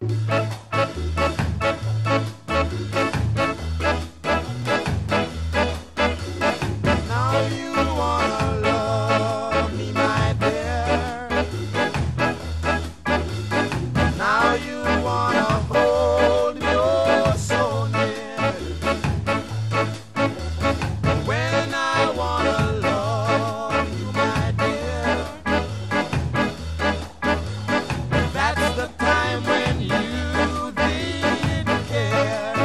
Now you wanna love me, my dear. Now you wanna hold me oh so near. When I wanna love you, my dear, that's the time when you didn't care.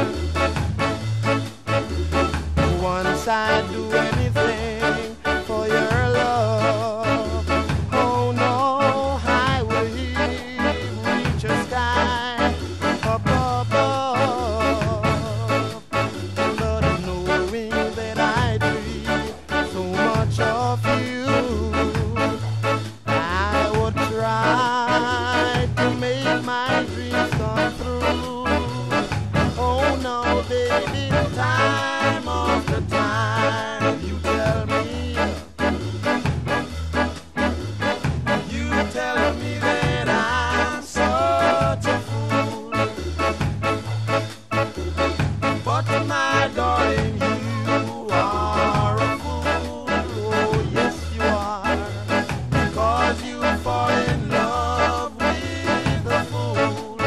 Once I do anything for your love, oh no, I will reach a sky up above. But knowing that I dream so much of you, I would try to make my dreams come true. Oh no, baby, time after time you tell me that I'm such a fool. But my darling, you are a fool. Oh yes, you are, because you fall in love with a fool.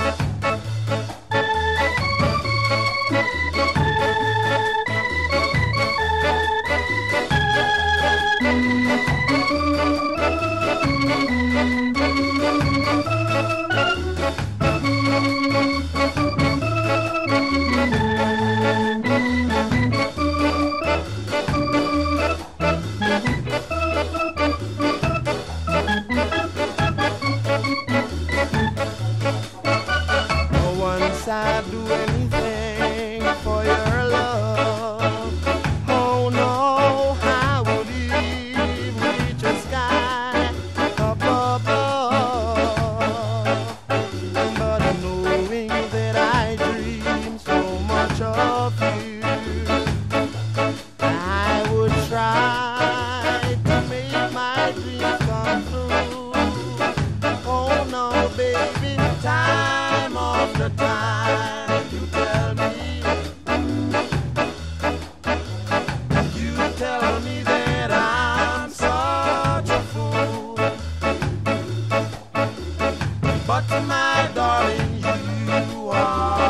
Once I do anything for your love, oh no, I would even reach a sky up above. But knowing that I dream so much of you, I would try to make my dreams come true. Oh no, baby, time after time you tell me that I'm such a fool. But my darling, you are